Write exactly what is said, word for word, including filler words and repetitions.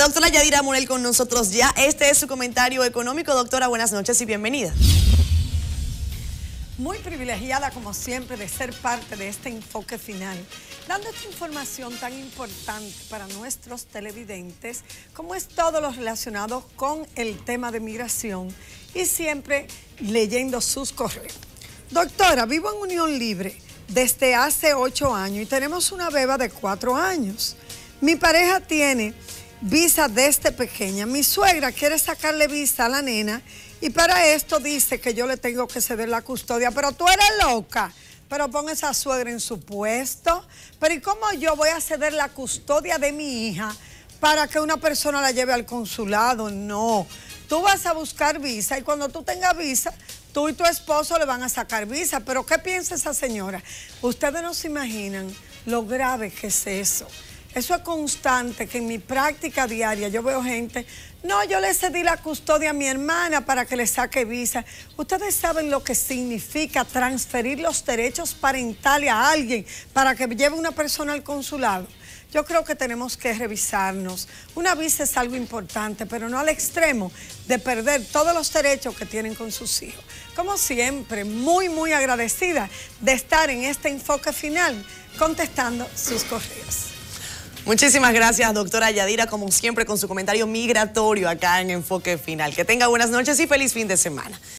doctora Yadira Morel con nosotros ya. Este es su comentario económico. Doctora, buenas noches y bienvenida. Muy privilegiada, como siempre, de ser parte de este enfoque final, dando esta información tan importante para nuestros televidentes, como es todo lo relacionado con el tema de migración, y siempre leyendo sus correos. Doctora, vivo en unión libre desde hace ocho años y tenemos una beba de cuatro años. Mi pareja tiene visa desde pequeña. Mi suegra quiere sacarle visa a la nena y para esto dice que yo le tengo que ceder la custodia. Pero tú eres loca. Pero pon esa suegra en su puesto. Pero ¿y cómo yo voy a ceder la custodia de mi hija para que una persona la lleve al consulado? No. Tú vas a buscar visa y cuando tú tengas visa, tú y tu esposo le van a sacar visa. Pero ¿qué piensa esa señora? Ustedes no se imaginan lo grave que es eso. Eso es constante, que en mi práctica diaria yo veo gente, no, yo le cedí la custodia a mi hermana para que le saque visa. Ustedes saben lo que significa transferir los derechos parentales a alguien para que lleve una persona al consulado. Yo creo que tenemos que revisarnos. Una visa es algo importante, pero no al extremo de perder todos los derechos que tienen con sus hijos. Como siempre, muy, muy agradecida de estar en este enfoque final contestando sus correos. Muchísimas gracias, doctora Yadira, como siempre, con su comentario migratorio acá en Enfoque Final. Que tenga buenas noches y feliz fin de semana.